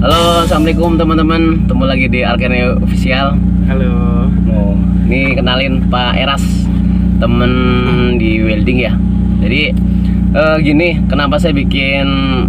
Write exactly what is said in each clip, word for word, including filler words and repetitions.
Halo, assalamualaikum teman-teman. Ketemu lagi di Arkene Official. Halo. Oh, ini kenalin Pak Eras, temen di welding ya. Jadi eh, gini, kenapa saya bikin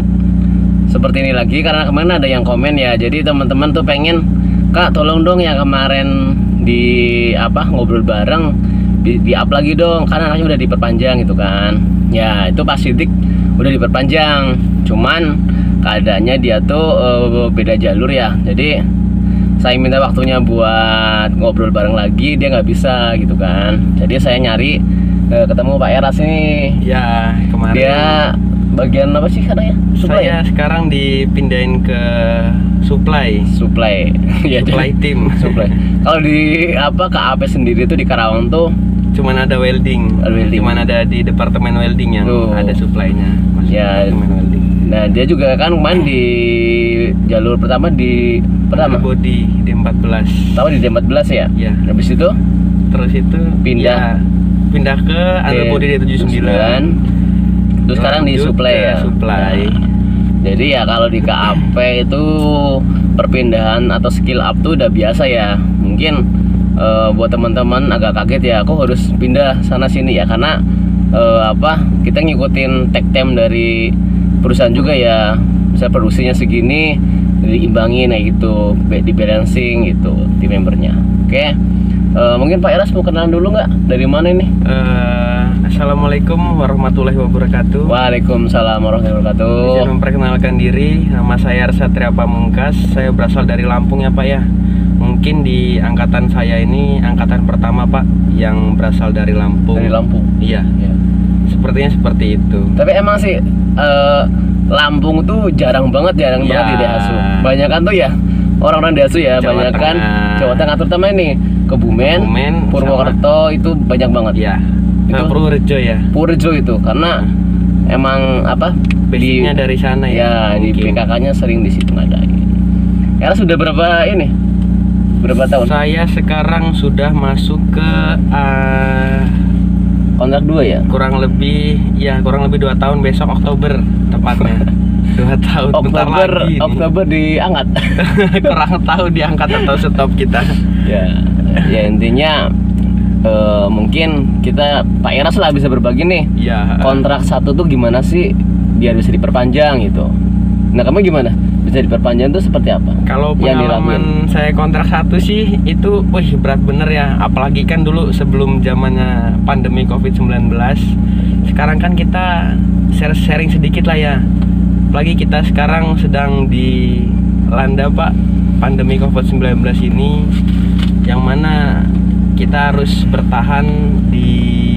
seperti ini lagi? Karena kemarin ada yang komen ya. Jadi teman-teman tuh pengen, Kak, tolong dong yang kemarin di apa ngobrol bareng di, di up lagi dong, karena anaknya udah diperpanjang gitu kan. Ya itu pas sidik udah diperpanjang, cuman keadaannya dia tuh uh, beda jalur ya. Jadi saya minta waktunya buat ngobrol bareng lagi, dia nggak bisa gitu kan. Jadi saya nyari uh, ketemu Pak Eras ini. Ya kemarin Dia bagian apa sih katanya? Supply. Saya sekarang dipindahin ke supply. Supply. Ya, Supply tim. Supply. Kalau di apa K A P sendiri tuh di Karawang tuh Cuman ada welding. Ada welding. Cuman ada di departemen welding yang Tuh. ada supply-nya. Masuk Ya. departemen welding. Nah dia juga kan kemarin di jalur pertama di pertama Body di empat belas. tahu di D empat belas ya. Ya. Habis itu Terus itu Pindah. ya, pindah ke underbody di tujuh puluh sembilan. Terus sekarang di Lanjut supply ke ya. supply. Nah, jadi ya kalau di K A P itu perpindahan atau skill up tuh udah biasa ya. Mungkin eh, buat teman-teman agak kaget ya, aku harus pindah sana sini ya, karena eh, apa kita ngikutin tech time dari perusahaan juga ya. Bisa produksinya segini diimbangin kayak gitu, di balancing gitu di membernya. Oke. Eh, mungkin Pak Eras mau kenalan dulu nggak? Dari mana ini? Eh, Assalamualaikum warahmatullahi wabarakatuh. Waalaikumsalam warahmatullahi wabarakatuh. Izin memperkenalkan diri, nama saya Satria Pamungkas. Saya berasal dari Lampung ya Pak ya. Mungkin di angkatan saya ini angkatan pertama Pak yang berasal dari Lampung. Dari Lampung. Iya, Ya. sepertinya seperti itu. Tapi emang sih eh, Lampung tuh jarang banget, jarang Ya. banget di Dehasu. Banyak kan tuh ya orang-orang Dehasu ya, Jawa banyak kan Tengah. Jawa Tengah, terutama ini Kebumen, Kebumen, Purwokerto itu banyak banget. Iya, Itu itu Purworejo ya. Purworejo itu karena emang apa Basicnya dari sana ya, ya. di P mungkin. K K-nya sering di situ ngadain. Eras sudah berapa ini? Berapa tahun? Saya sekarang sudah masuk ke uh, Kontrak dua ya? kurang lebih ya kurang lebih dua tahun, besok Oktober tepatnya. Dua tahun bentar Oktober, lagi nih. Oktober diangkat. Kurang tahu diangkat atau stop kita. Ya, ya intinya eh, mungkin kita Pak Eras lah bisa berbagi nih. Ya. Kontrak satu tuh gimana sih biar bisa diperpanjang gitu. Nah kamu gimana? Bisa diperpanjang tuh seperti apa? Kalau yang pengalaman saya kontrak satu sih itu, wih berat bener ya. Apalagi kan dulu sebelum zamannya pandemi covid sembilan belas. Sekarang kan kita share-sharing sedikit lah ya. Apalagi kita sekarang sedang dilanda Pak pandemi covid sembilan belas ini, yang mana kita harus bertahan di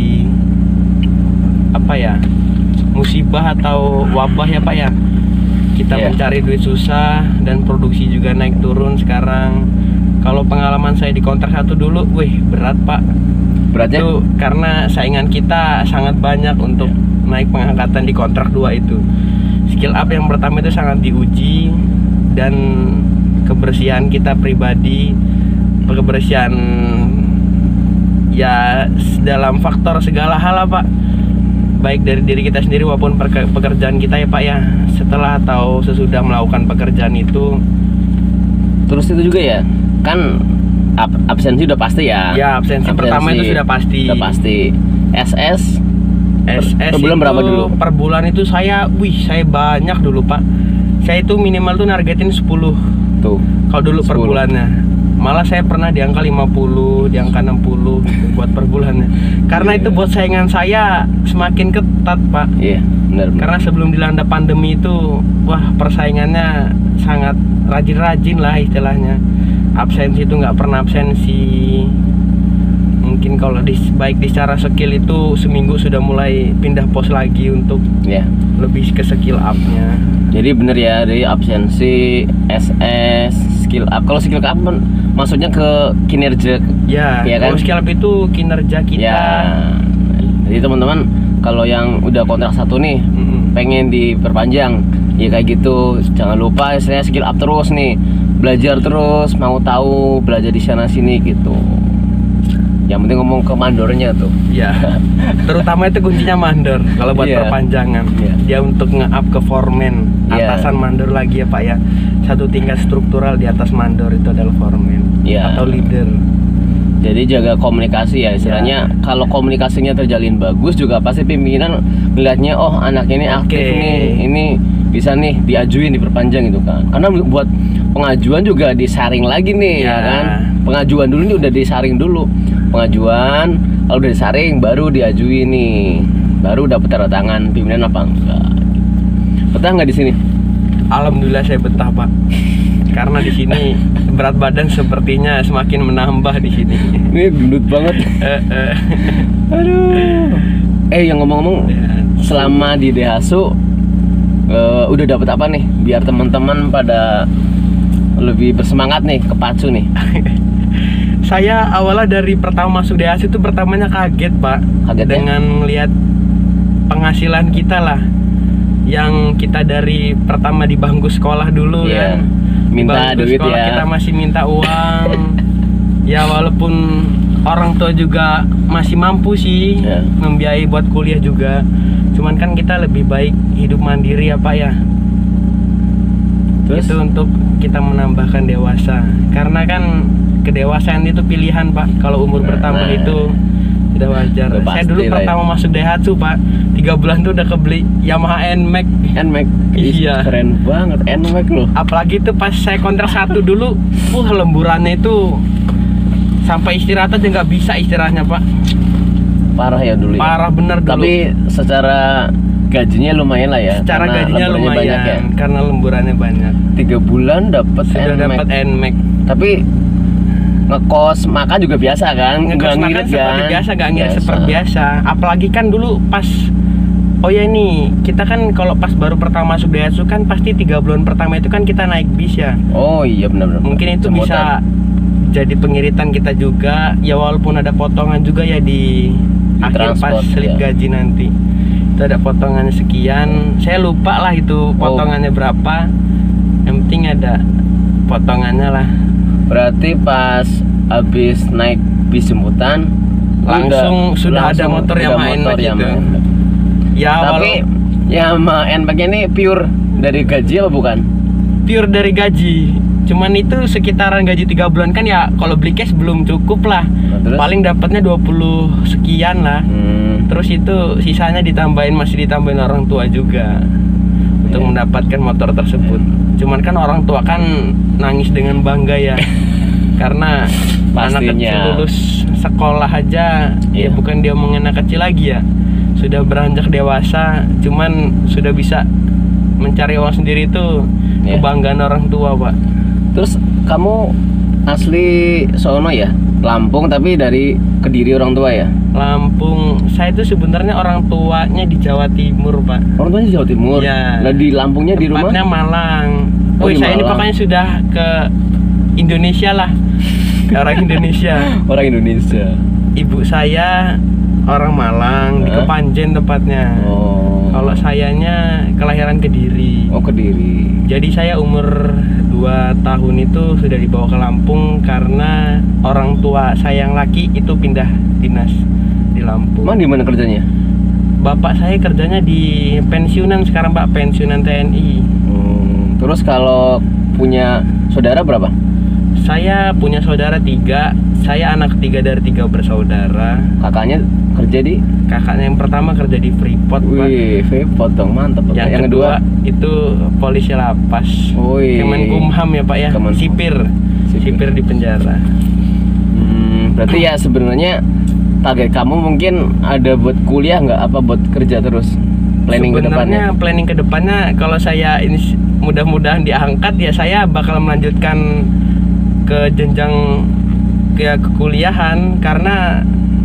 apa ya, musibah atau wabah ya Pak ya. Kita Yeah. mencari duit susah dan produksi juga naik turun sekarang. Kalau pengalaman saya di kontrak satu dulu, wih berat Pak. Beratnya? Itu karena saingan kita sangat banyak untuk naik pengangkatan di kontrak dua itu. Skill up yang pertama itu sangat diuji, dan kebersihan kita pribadi, kebersihan ya dalam faktor segala hal lah Pak, baik dari diri kita sendiri maupun pekerjaan kita ya Pak ya. Setelah atau sesudah melakukan pekerjaan itu, Terus itu juga ya, kan ab absensi udah pasti ya. ya absensi, pertama itu sudah pasti. Sudah pasti. S S S S per bulan itu berapa dulu? Per bulan itu saya, wih saya banyak dulu Pak. Saya itu minimal tuh nargetin sepuluh. Tuh. Kalau dulu per sepuluh. bulannya. Malah saya pernah di angka lima puluh, di angka enam puluh gitu buat per bulannya. Karena Iya. itu buat saingan saya semakin ketat Pak. Iya, benar. benar. Karena sebelum dilanda pandemi itu, wah persaingannya sangat rajin-rajin lah istilahnya. Absensi itu nggak pernah absensi. Mungkin kalau di, baik di secara skill itu seminggu sudah mulai pindah pos lagi untuk Ya. lebih ke skill up-nya. Jadi bener ya, dari absensi, S S, skill up. Kalau skill up men- maksudnya ke kinerja. Ya, Iya kan? kalau skill up itu kinerja kita. Ya. Jadi teman-teman kalau yang udah kontrak satu nih, Mm-mm. pengen diperpanjang, ya kayak gitu. Jangan lupa istilahnya skill up terus nih, belajar terus, mau tahu, belajar di sana sini gitu. Yang penting ngomong ke mandornya tuh. Ya, terutama itu kuncinya mandor. Kalau buat Iya. perpanjangan, Iya. dia untuk nge-up ke foreman, Iya. atasan mandor lagi ya Pak ya. Satu tingkat struktural di atas mandor itu adalah foreman Iya. atau leader. Jadi jaga komunikasi ya istilahnya. Kalau komunikasinya terjalin bagus juga pasti pimpinan melihatnya, oh anak ini aktif Oke. nih, ini bisa nih diajuin diperpanjang gitu kan. Karena buat pengajuan juga disaring lagi nih ya, Ya. kan. Pengajuan dulu nih udah disaring dulu. Pengajuan kalau udah disaring baru diajuin nih. Baru dapat tanda tangan pimpinan apa enggak. Betah nggak di sini? Alhamdulillah saya betah Pak. Karena di sini berat badan sepertinya semakin menambah di sini. Ini gendut banget. Eh, eh. Aduh. Eh yang ngomong-ngomong, selama di Daihatsu eh, udah dapat apa nih? Biar teman-teman pada lebih bersemangat nih, kepacu nih. Saya awalnya dari pertama masuk Daihatsu itu pertamanya kaget Pak. Kaget ya? Dengan lihat penghasilan kita lah, yang kita dari pertama di bangku sekolah dulu Iya. kan. Di Minta bangku duit sekolah ya. kita masih minta uang. Ya walaupun orang tua juga masih mampu sih Iya. membiayai buat kuliah juga. Cuman kan kita lebih baik hidup mandiri ya Pak ya. Terus Itu untuk kita menambahkan dewasa. Karena kan kedewasaan itu pilihan Pak. Kalau umur bertambah Nah. itu sudah wajar. Udah Saya pasti dulu lah ya. pertama masuk Daihatsu Pak, tiga bulan tuh udah kebeli Yamaha N-Max. N-Max. Ih, Iya. keren banget N-Max loh. Apalagi tuh pas saya kontrak satu dulu, wah lemburannya itu sampai istirahat aja nggak bisa istirahatnya Pak. Parah ya dulu ya. Parah bener dulu. Tapi secara gajinya lumayan lah ya. Secara karena gajinya lemburnya lumayan banyak ya. karena lemburannya banyak. Tiga bulan dapat Sudah N-Max. dapat N-Max. Tapi ngekos makan juga biasa kan? Ngekos Nggak makan ngirit seperti kan? biasa, gak ngirit seperti biasa. Apalagi kan dulu pas, oh ya ini kita kan kalau pas baru pertama masuk Daihatsu kan pasti tiga bulan pertama itu kan kita naik bis ya. Oh iya benar-benar. Mungkin itu Semutan. bisa jadi pengiritan kita juga. Ya walaupun ada potongan juga ya di, akhir pas transport, slip ya. gaji nanti. Itu ada potongannya sekian. Saya lupa lah itu potongannya berapa. Yang penting ada potongannya lah. Berarti pas habis naik bis jemputan Langsung sudah ada motor udah Yamaha motor N-Max Yamaha itu. N-Max. Ya Tapi Yamaha N-Max ini pure dari gaji apa bukan? pure dari gaji. Cuman itu sekitaran gaji tiga bulan kan ya, kalau beli cash belum cukup lah. Nah, terus? Paling dapatnya dua puluh sekian lah. Hmm, Terus itu sisanya ditambahin, masih ditambahin orang tua juga untuk Iya. mendapatkan motor tersebut. Cuman kan orang tua kan nangis dengan bangga ya. Karena anak Pastinya. kecil lulus sekolah aja, ya Iya. bukan dia omongin anak kecil lagi ya. Sudah beranjak dewasa, cuman sudah bisa mencari uang sendiri itu Iya. kebanggaan orang tua, Pak. Terus kamu asli sono ya? Lampung tapi dari Kediri orang tua ya? Lampung, saya itu sebenarnya orang tuanya di Jawa Timur, Pak. Orang tuanya di Jawa Timur. Iya. Nah di Lampungnya di rumah? Tempatnya Malang. Oh, Wih, di saya ini Malang. pokoknya sudah ke Indonesia lah. Ke orang Indonesia. Orang Indonesia. Ibu saya orang Malang, di Hah? Kepanjen tepatnya. Oh. Kalau sayanya kelahiran Kediri. Oh Kediri. Jadi saya umur dua tahun itu sudah dibawa ke Lampung karena orang tua saya yang laki itu pindah dinas di Lampung. Emang di mana kerjanya? Bapak saya kerjanya di pensiunan sekarang, Pak, pensiunan T N I. Hmm, terus kalau punya saudara berapa? Saya punya saudara tiga. Saya anak ketiga dari tiga bersaudara. Kakaknya kerja di? Kakaknya yang pertama kerja di Freeport, Pak. Wih, Freeport dong, mantep. Yang, kedua, itu polisi lapas. Wih. Kemenkumham ya, Pak ya. Kemenkumham. Sipir. Sipir. Sipir di penjara. Hmm, berarti ya sebenarnya target kamu mungkin ada buat kuliah nggak, apa buat kerja terus? Planning ke depannya? Sebenarnya planning ke depannya kalau saya ini mudah-mudahan diangkat ya saya bakal melanjutkan ke jenjang ke kekuliahan karena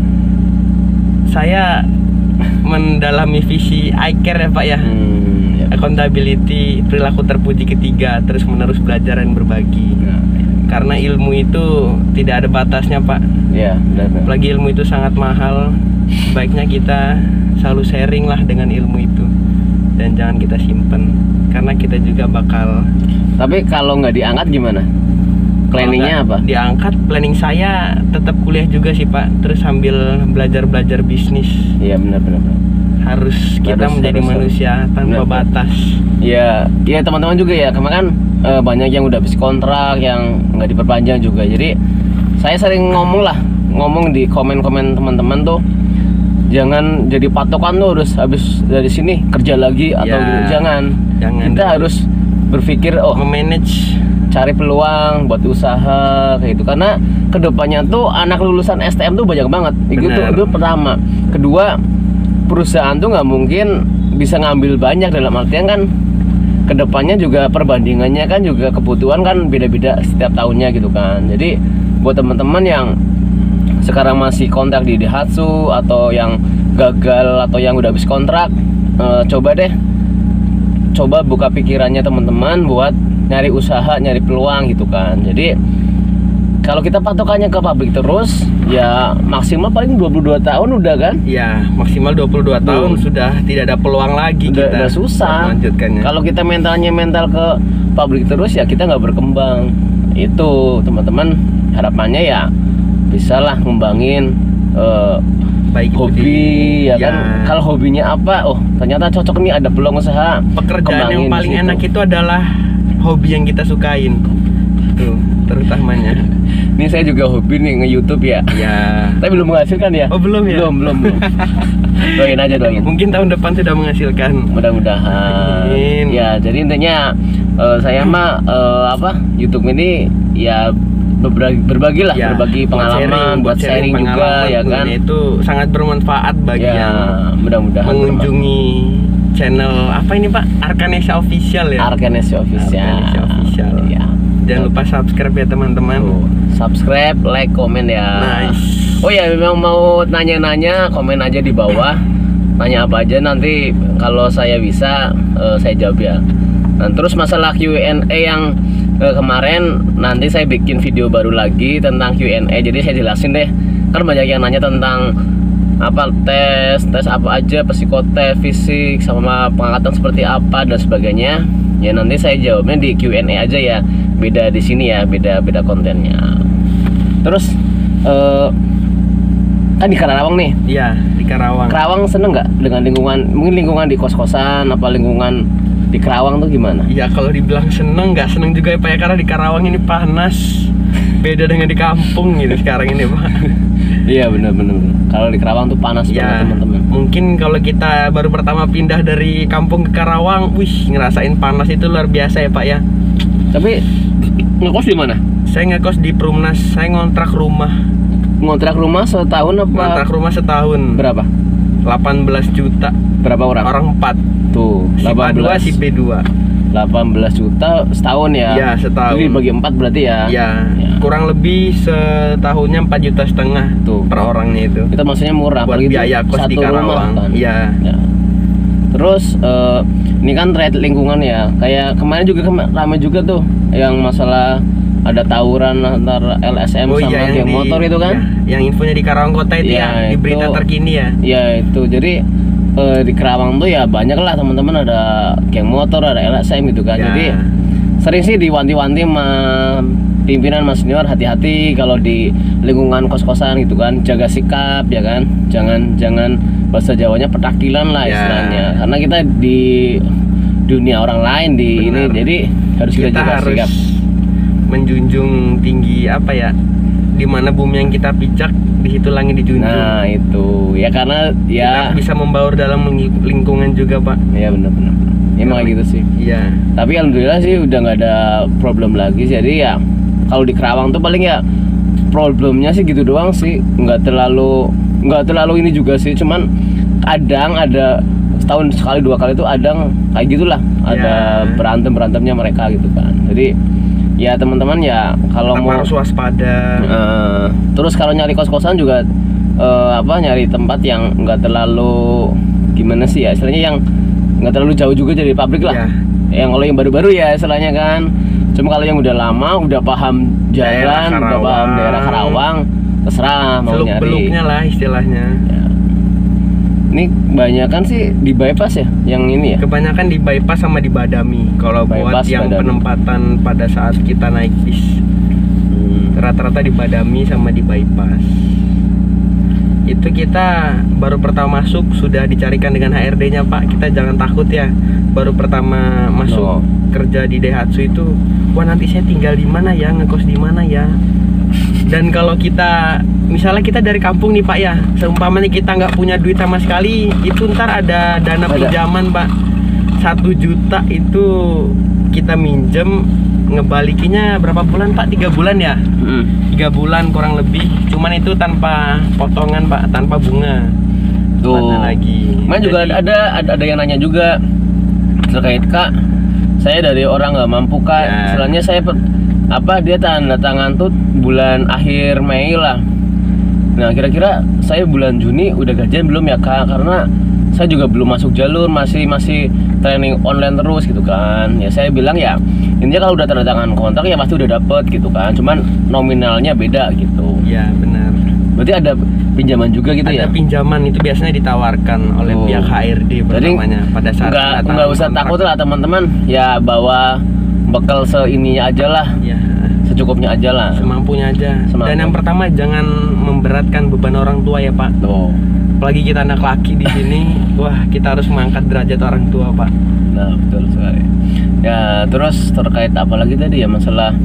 saya mendalami visi I care ya, Pak ya. Hmm, ya. Accountability, perilaku terpuji ketiga, terus menerus belajar dan berbagi. Nah, Karena ilmu itu tidak ada batasnya, Pak. ya, benar. Apalagi ilmu itu sangat mahal. Baiknya kita selalu sharing lah dengan ilmu itu dan jangan kita simpen karena kita juga bakal. Tapi kalau nggak diangkat gimana? Planningnya Kalau apa? nggak diangkat, planning saya tetap kuliah juga sih Pak. Terus sambil belajar-belajar bisnis. Iya benar-benar. Harus kita Harus- menjadi harus- manusia tanpa benar. batas. Ya, ya teman-teman juga ya. Kemarin kan eh, banyak yang udah habis kontrak, yang nggak diperpanjang juga. Jadi saya sering ngomong lah, ngomong di komen-komen teman-teman tuh, jangan jadi patokan tuh harus habis dari sini kerja lagi atau Ya, gitu. Jangan. jangan Kita dulu. harus berpikir oh Memanage. cari peluang buat usaha kayak gitu, karena kedepannya tuh anak lulusan S T M tuh banyak banget. Itu tuh, Benar. itu pertama. Kedua, perusahaan tuh nggak mungkin bisa ngambil banyak, dalam artian kan kedepannya juga perbandingannya kan juga kebutuhan kan beda-beda setiap tahunnya gitu kan. Jadi buat teman-teman yang sekarang masih kontrak di Daihatsu atau yang gagal atau yang udah habis kontrak, eh, coba deh coba buka pikirannya teman-teman buat nyari usaha, nyari peluang gitu kan. Jadi kalau kita patokannya ke pabrik terus, ya maksimal paling dua puluh dua tahun udah kan. Ya, maksimal dua puluh dua tahun sudah tidak ada peluang lagi Udah, kita. udah susah. Melanjutkannya. Kalau kita mentalnya mental ke pabrik terus, ya kita nggak berkembang. Itu teman-teman harapannya ya bisalah ngembangin eh, baik itu hobi di- ya kan. Kalau hobinya apa? Oh ternyata cocok nih, ada peluang usaha. pekerjaan yang Kembangin di paling situ. enak itu adalah hobi yang kita sukain. Tuh, terutamanya. Ini saya juga hobi nih nge-YouTube ya. Ya. Tapi belum menghasilkan ya? Oh, belum ya? Belum, belum, belum. Doain aja, doain. Mungkin tahun depan sudah menghasilkan. Mudah-mudahan. Amin. Ya, jadi intinya eh, saya mah eh, apa? YouTube ini ya berbagi, berbagi lah, Ya, berbagi pengalaman, buat sharing, juga pengalaman ya kan. tentunya itu sangat bermanfaat bagi Ya, yang mudah-mudahan mengunjungi channel apa ini Pak? Arkanesia Official ya. Arkanesia Official. Arkanesia Official. Ya. Jangan lupa subscribe ya teman-teman. Tuh, subscribe, like, komen ya. Nice. Oh ya, memang mau nanya-nanya, komen aja di bawah. Tanya apa aja, nanti kalau saya bisa eh, saya jawab ya. Dan terus masalah Q and A yang eh, kemarin, nanti saya bikin video baru lagi tentang Q and A. Jadi saya jelasin deh. Kan banyak yang nanya tentang apa tes, tes apa aja, psikotes, fisik, sama pengangkatan seperti apa dan sebagainya. Ya nanti saya jawabnya di Q and A aja ya. Beda di sini ya, beda beda kontennya. Terus eh, kan di Karawang nih. Iya, di Karawang. Karawang seneng nggak dengan lingkungan? Mungkin lingkungan di kos-kosan, apa lingkungan di Karawang tuh gimana? Ya kalau dibilang seneng nggak seneng juga ya Pak ya, karena di Karawang ini panas. Beda dengan di kampung gitu sekarang ini Pak. Iya bener-bener. Kalau di Karawang tuh panas banget Ya, teman-teman. mungkin kalau kita baru pertama pindah dari kampung ke Karawang, wih ngerasain panas itu luar biasa ya Pak ya. Tapi ngekos di mana? Saya ngekos di Perumnas, saya ngontrak rumah. Ngontrak rumah setahun apa? Ngontrak rumah setahun. Berapa? delapan belas juta. Berapa orang? Orang empat. Tuh, Si A dua, si B dua. delapan belas juta setahun ya. Iya, setahun. Jadi bagi empat berarti ya. Ya, Ya. kurang lebih setahunnya empat juta setengah Tuh. per orangnya itu. Itu maksudnya murah. Buat apalagi itu biaya kos di satu rumah Karawang. kan. Iya. Ya. Terus eh, ini kan terkait lingkungan ya. Kayak kemarin juga kema- ramai juga tuh yang masalah ada tawuran antara L S M sama yang geng di- motor itu kan. ya, yang infonya di Karawang Kota itu Ya, ya, di berita itu- terkini ya. Ya itu jadi eh, di Karawang tuh ya banyak lah teman-teman, ada geng motor, ada L S M gitu kan. Ya. Jadi sering sih diwanti-wanti sama pimpinan mas senior, hati-hati kalau di lingkungan kos-kosan gitu kan, jaga sikap ya kan, jangan jangan bahasa Jawanya petakilan lah Ya. istilahnya, karena kita di dunia orang lain di Benar. ini, jadi harus kita, Kita jaga harus sikap. menjunjung tinggi apa ya? Di mana bumi yang kita pijak, di situ langit dijunjung. Nah itu ya karena ya Kita bisa membaur dalam ling- lingkungan juga Pak. ya benar-benar emang kayak gitu sih. Iya. Tapi alhamdulillah sih udah nggak ada problem lagi. Jadi ya kalau di Karawang tuh paling ya problemnya sih gitu doang sih, nggak terlalu nggak terlalu ini juga sih. Cuman kadang ada setahun sekali dua kali tuh ada kayak gitulah, ada Ya. berantem berantemnya mereka gitu kan. Jadi ya teman-teman ya kalau Tetap mau harus waspada. eh, terus kalau nyari kos-kosan juga eh, apa nyari tempat yang nggak terlalu gimana sih ya istilahnya, yang nggak terlalu jauh juga dari pabrik lah. Ya. Yang kalau yang baru-baru ya istilahnya kan. Cuma kalau yang udah lama, udah paham Daerah jalan, udah Karawang. paham daerah Karawang, terserah mau Seluk nyari. beluknya lah istilahnya. Ya. Ini banyak kan sih di bypass ya, yang ini ya. Kebanyakan di bypass sama di Badami. Kalau buat Bypass, yang Badami. penempatan pada saat kita naik bis. rata-rata di Badami sama di bypass. Itu kita baru pertama masuk sudah dicarikan dengan H R D-nya Pak. Kita jangan takut ya. Baru pertama masuk Oh. kerja di Daihatsu itu, wah nanti saya tinggal di mana ya, ngekos di mana ya. Dan kalau kita misalnya kita dari kampung nih Pak ya, seumpamanya kita nggak punya duit sama sekali, itu ntar ada dana Ada. pinjaman Pak, satu juta itu kita minjem, ngebalikinya berapa bulan Pak? Tiga bulan ya? Mm. Tiga bulan kurang lebih. Cuman itu tanpa potongan Pak, tanpa bunga. Tuh. Mana lagi? Cuman juga Jadi- ada, ada ada yang nanya juga terkait Kak, saya dari orang nggak mampu Kak. Ya. Istilahnya saya per- apa dia tanda tangan tuh bulan akhir Mei lah. Nah kira-kira saya bulan Juni udah gajian belum ya Kak? Karena saya juga belum masuk jalur, masih masih training online terus gitu kan. Ya saya bilang ya intinya kalau udah tanda tangan kontrak ya pasti udah dapet gitu kan. Cuman nominalnya beda gitu. Ya benar. Berarti ada pinjaman juga gitu Ada ya? pinjaman itu biasanya ditawarkan oleh Oh. pihak H R D Jadi pertamanya pada saat nggak tanda nggak tangan usah kontrak. takut lah teman-teman, ya bawa bekal seininya aja lah, Ya, secukupnya aja lah. semampunya aja. Semampu. Dan yang pertama jangan memberatkan beban orang tua ya Pak. Tuh. Apalagi kita anak laki di sini, wah kita harus mengangkat derajat orang tua Pak. Nah betul sekali. Ya terus terkait apa lagi tadi ya masalah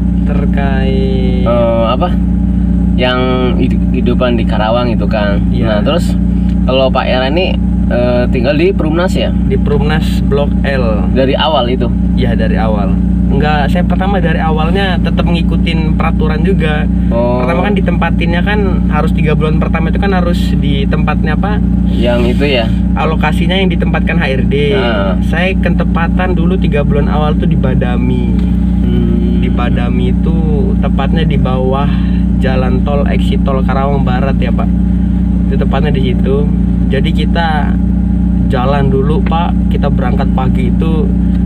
Terkait eh, apa? Yang hid- kehidupan di Karawang itu kan. Iya. Nah terus kalau Pak Era ini eh, tinggal di Perumnas ya di Perumnas Blok L. dari awal itu. Ya dari awal. Enggak, saya pertama dari awalnya tetap ngikutin peraturan juga. Oh. Pertama kan ditempatinnya kan harus tiga bulan pertama itu kan harus di tempatnya apa? Yang itu ya. Alokasinya yang ditempatkan H R D. Ah. Saya ketepatan dulu tiga bulan awal tuh di Badami. Hmm. Di Badami itu tepatnya di bawah jalan tol exit tol Karawang Barat ya Pak. Itu tepatnya di situ. Jadi kita jalan dulu Pak. Kita berangkat pagi itu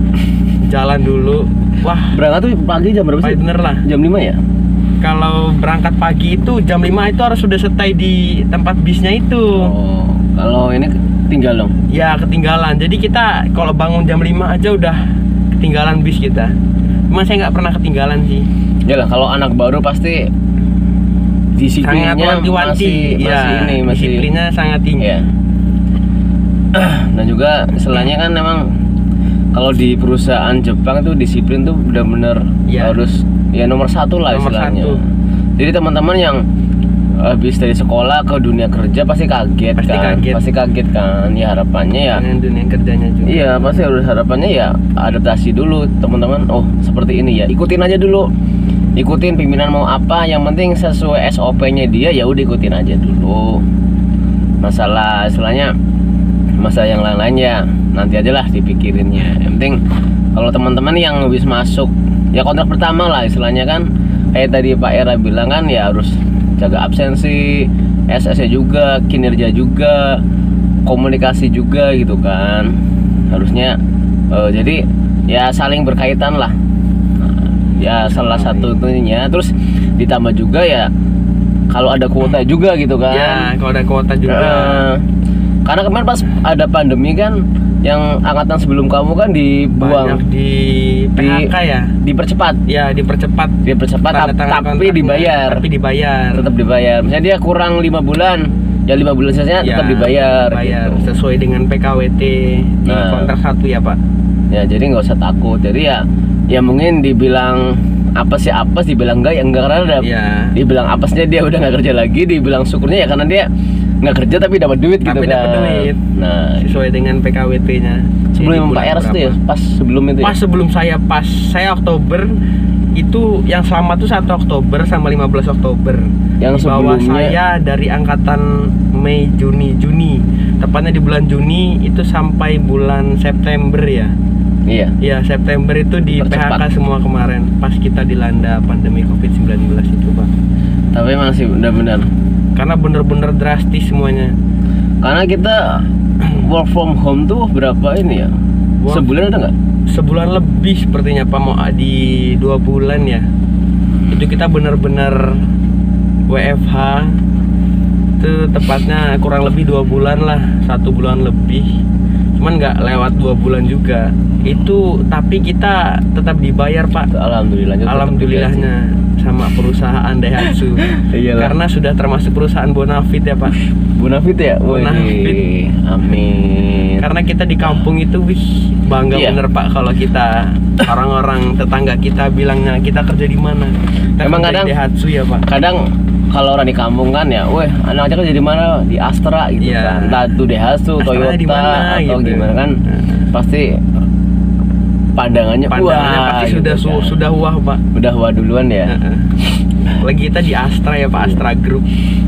jalan dulu. Wah, Berangkat tuh pagi jam berapa sih? pagi bener lah. Jam lima ya? Kalau berangkat pagi itu jam lima itu harus sudah stay di tempat bisnya itu. Oh, kalau ini tinggal dong. Ya ketinggalan. Jadi kita kalau bangun jam lima aja udah ketinggalan bis kita. Cuma saya nggak pernah ketinggalan sih. Ya lah, kalau anak baru pasti disiplinnya Sangat wanti-wanti. masih, Ya, masih ini masih. disiplinnya sangat tinggi. Ya. Dan juga istilahnya kan memang kalau di perusahaan Jepang itu disiplin tuh benar-benar Ya. harus ya nomor satu lah Nomor istilahnya. satu. Jadi teman-teman yang habis dari sekolah ke dunia kerja pasti kaget Pasti kan, kaget. pasti kaget kan. Ya harapannya ya. Dengan dunia kerjanya juga. Iya, pasti harus harapannya ya adaptasi dulu teman-teman. Oh, seperti ini ya. Ikutin aja dulu. Ikutin pimpinan mau apa, yang penting sesuai S O P-nya dia ya udah ikutin aja dulu. Masalah istilahnya masalah yang lain-lain ya nanti aja lah dipikirinnya. Yang penting kalau teman-teman yang habis masuk ya kontrak pertama lah istilahnya kan kayak tadi Pak Era bilang kan ya harus jaga absensi, S S-nya juga, kinerja juga, komunikasi juga gitu kan. Harusnya eh, jadi ya saling berkaitan lah. Nah, ya salah satu itunya terus ditambah juga ya kalau ada kuota juga gitu kan. Ya, kalau ada kuota juga. Eh, karena kemarin pas ada pandemi kan yang angkatan sebelum kamu kan dibuang, Banyak di P H K ya. dipercepat, Ya, dipercepat. dipercepat Tanda tap- tangan tapi kontraknya, dibayar, Tapi dibayar. tetap dibayar. Misalnya dia kurang lima bulan, ya lima bulan saja Ya, tetap dibayar. bayar gitu. sesuai dengan P K W T di Nah. kontrak satu ya Pak. Ya jadi nggak usah takut. Jadi ya, ya mungkin dibilang apa sih apes, dibilang enggak ya enggak karena ada, Ya. dibilang apesnya dia udah nggak kerja lagi, dibilang syukurnya ya karena dia nggak kerja tapi dapat duit gitu Tapi kan. dapat duit. Nah Sesuai dengan P K W T-nya. sebelum Pak Eras tuh ya, pas sebelum itu ya. Pas sebelum saya pas saya Oktober itu yang selamat tuh satu Oktober sama lima belas Oktober. Yang Di bawah sebelumnya- saya dari angkatan Mei, Juni, Juni. Tepatnya di bulan Juni itu sampai bulan September ya. Iya. Ya, September itu di Percepat. P H K semua kemarin pas kita dilanda pandemi covid sembilan belas itu, Pak. Tapi masih benar-benar Karena bener-bener drastis semuanya. karena kita work from home tuh berapa ini ya? Work- Sebulan ada nggak? Sebulan lebih sepertinya Pak, mau di dua bulan ya. Itu kita bener-bener W F H. Itu tepatnya kurang lebih dua bulan lah, satu bulan lebih. Cuman nggak lewat dua bulan juga. Itu tapi kita tetap dibayar Pak. Alhamdulillahnya. tetap Alhamdulillahnya. sama perusahaan Daihatsu. Iyalah. Karena sudah termasuk perusahaan bonafit ya Pak. Bonafit ya? Bonafit. Wih, amin. Karena kita di kampung itu wih bangga Iya. bener Pak kalau kita orang-orang tetangga kita bilangnya kita kerja di mana. Kita Emang kerja kadang- di Daihatsu ya Pak. Kadang kalau orang di kampung kan ya, weh anaknya kerja di mana? Di Astra gitu Iya. kan. Entah itu Daihatsu, Astra Toyota di mana, atau gitu. gimana kan. Pasti pandangannya, Pandangannya wah, pasti gitu sudah su- kan. sudah wah Pak. Udah wah duluan ya. Lagi kita di Astra ya Pak, Astra Group.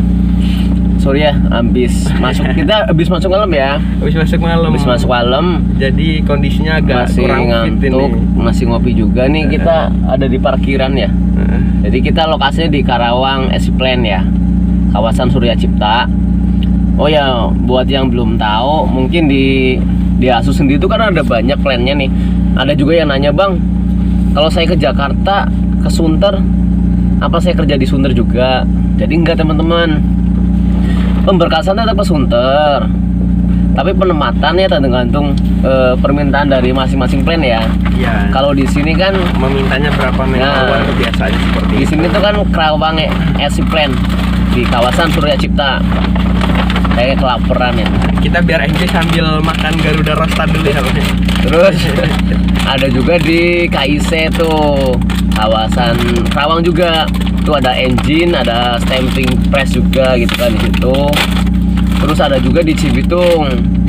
Sorry ya, habis masuk kita habis masuk malam ya. Habis masuk malam. Habis masuk malam Jadi kondisinya agak masih kurang fit ngantuk, ini. masih ngopi juga nih. Kita ada di parkiran ya. Heeh. Jadi kita lokasinya di Karawang Esplan ya, kawasan Surya Cipta. Oh ya, buat yang belum tahu, mungkin di di Asus sendiri itu kan ada banyak plannya nih. Ada juga yang nanya, bang, kalau saya ke Jakarta, ke Sunter, apa saya kerja di Sunter juga? Jadi enggak teman-teman, pemberkasan tetap ke Sunter, tapi penempatannya tergantung eh, permintaan dari masing-masing plan ya. Iya. Kalau di sini kan Memintanya berapa megawatt Nah. biasanya seperti di itu. sini tuh kan Karawang S I Plan di kawasan Surya Cipta. Kayak kelaparan ya. Kita biar enjoy sambil makan Garuda Roasted dulu ya Pak. Terus ada juga di K I C tuh kawasan Karawang juga. Tuh ada engine, ada stamping press juga gitu kan di situ. Terus ada juga di Cibitung.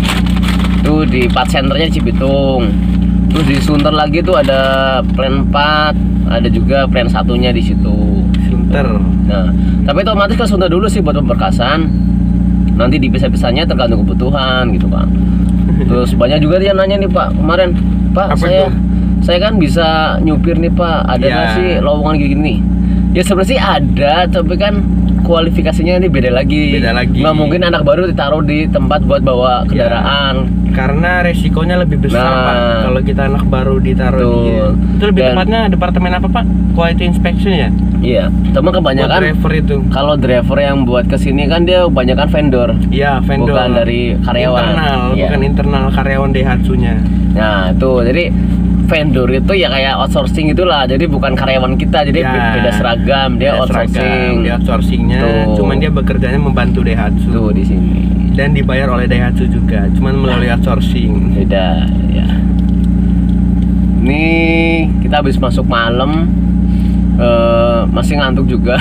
Tuh di part centernya Cibitung. Terus di Sunter lagi tuh ada plan empat, ada juga plan satunya di situ. Sunter. Nah, tapi otomatis ke Sunter dulu sih buat pemberkasan. Nanti dipisah-pisahnya tergantung kebutuhan gitu kan. Terus banyak juga dia nanya nih Pak kemarin, Pak Apa saya itu? saya kan bisa nyupir nih Pak, ada nggak Ya. sih lowongan kayak gini? Ya sebenarnya sih ada, tapi kan kualifikasinya ini beda lagi. Beda lagi. Nggak mungkin anak baru ditaruh di tempat buat bawa kendaraan. Karena resikonya lebih besar Nah. Pak kalau kita anak baru ditaruh Betul. di. Itu lebih Dan- tepatnya departemen apa Pak? Quality inspection ya? Iya, teman Buat kebanyakan driver itu. kalau driver yang buat kesini kan dia kebanyakan vendor, Iya, vendor. bukan dari karyawan. Internal, Iya. bukan internal karyawan Daihatsu-nya. Nah tuh jadi vendor itu ya kayak outsourcing itulah, jadi bukan karyawan kita, jadi Ya, be- beda seragam, dia Beda outsourcing. seragam, dia outsourcingnya, Tuh. cuman dia bekerjanya membantu Daihatsu Tuh di sini dan dibayar oleh Daihatsu juga, cuman melalui outsourcing. beda ya. Ini kita habis masuk malam, eh, masih ngantuk juga.